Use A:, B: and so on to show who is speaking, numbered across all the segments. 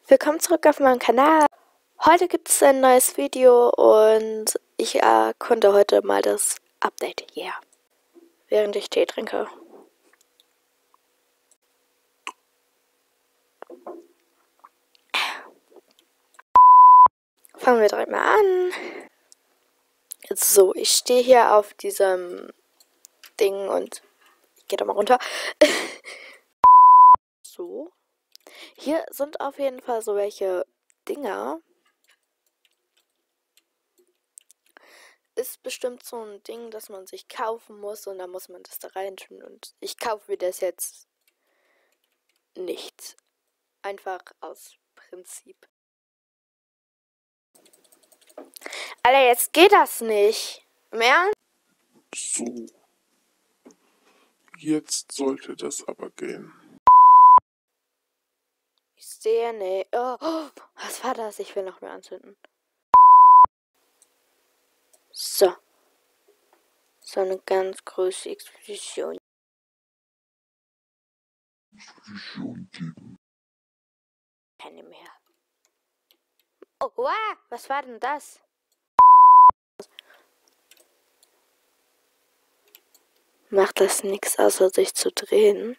A: Willkommen zurück auf meinem Kanal. Heute gibt es ein neues Video und ich erkunde heute mal das Update. Während ich Tee trinke. Fangen wir direkt mal an. So, ich stehe hier auf diesem Ding und ich gehe da mal runter. So. Hier sind auf jeden Fall so welche Dinger. Ist bestimmt so ein Ding, das man sich kaufen muss und dann muss man das da rein tun. Und ich kaufe mir das jetzt nicht. Einfach aus Prinzip. Alter, jetzt geht das nicht. Mehr?
B: So. Jetzt sollte das aber gehen.
A: Ich sehe nicht. Oh, was war das? Ich will noch mehr anzünden. So. So eine ganz große Expedition. Keine mehr. Oh, wow, was war denn das? Macht das nichts, außer sich zu drehen?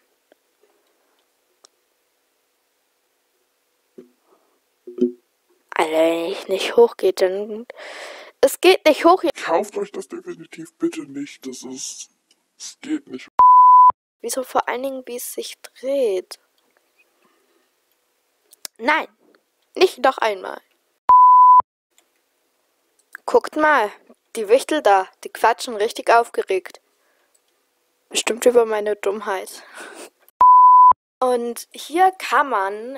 A: Alter, wenn ich nicht hochgeht, dann... Es geht nicht hoch.
B: Kauft euch das definitiv bitte nicht. Es geht nicht.
A: Wieso vor allen Dingen, wie es sich dreht? Nein, nicht noch einmal. Guckt mal, die Wichtel da, die quatschen richtig aufgeregt. Bestimmt über meine Dummheit. Und hier kann man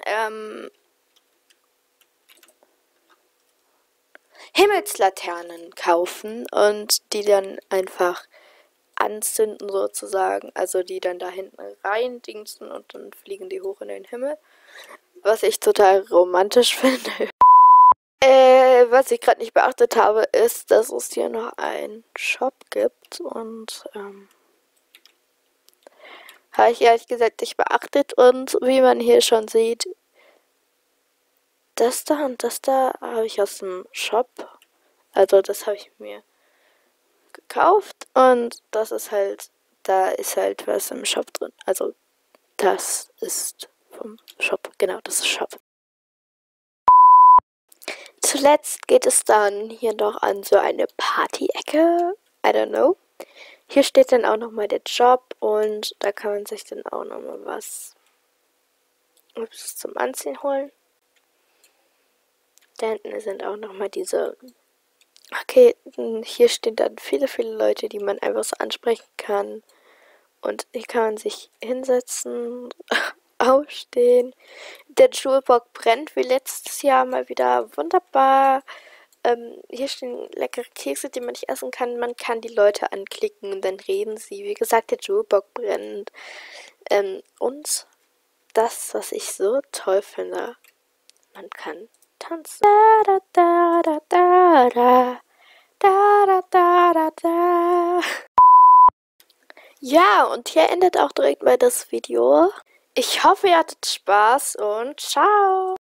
A: Himmelslaternen kaufen und die dann einfach anzünden sozusagen. Also die dann da hinten rein dingsen und dann fliegen die hoch in den Himmel. Was ich total romantisch finde. Was ich gerade nicht beachtet habe, ist, dass es hier noch einen Shop gibt und habe ich ehrlich gesagt nicht beachtet und wie man hier schon sieht, das da und das da habe ich aus dem Shop, also das habe ich mir gekauft und das ist halt, da ist halt was im Shop drin, also das ist vom Shop, genau, das ist Shop. Zuletzt geht es dann hier noch an so eine Party-Ecke, I don't know. Hier steht dann auch nochmal der Job und da kann man sich dann auch nochmal was zum Anziehen holen. Da hinten sind auch nochmal diese... Okay, hier stehen dann viele Leute, die man einfach so ansprechen kann. Und hier kann man sich hinsetzen, aufstehen. Der Schulbock brennt wie letztes Jahr mal wieder wunderbar. Hier stehen leckere Kekse, die man nicht essen kann. Man kann die Leute anklicken und dann reden sie. Wie gesagt, der Schulbock brennt. Und das, was ich so toll finde, man kann tanzen. Da, da, da, da, da, da, da, da, da, da. Ja, und hier endet auch direkt mal das Video. Ich hoffe, ihr hattet Spaß und ciao.